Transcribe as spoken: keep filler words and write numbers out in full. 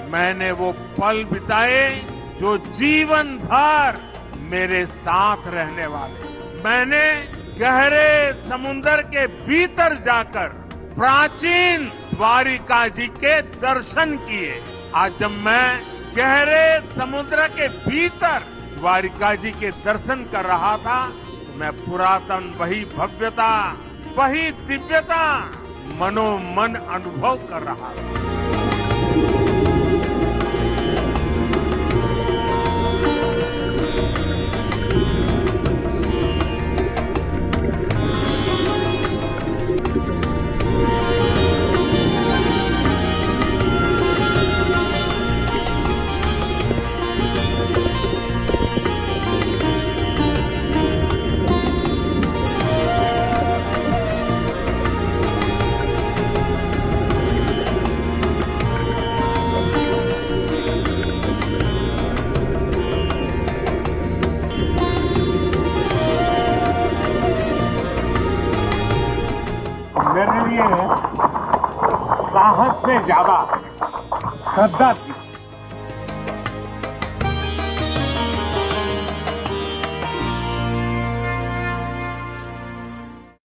मैंने वो पल बिताए जो जीवन भर मेरे साथ रहने वाले। मैंने गहरे समुद्र के भीतर जाकर प्राचीन द्वारिका जी के दर्शन किए। आज जब मैं गहरे समुद्र के भीतर द्वारिका जी के दर्शन कर रहा था, तो मैं पुरातन वही भव्यता, वही दिव्यता मनोमन अनुभव कर रहा था। मेरे लिए साहस से ज्यादा श्रद्धा थी।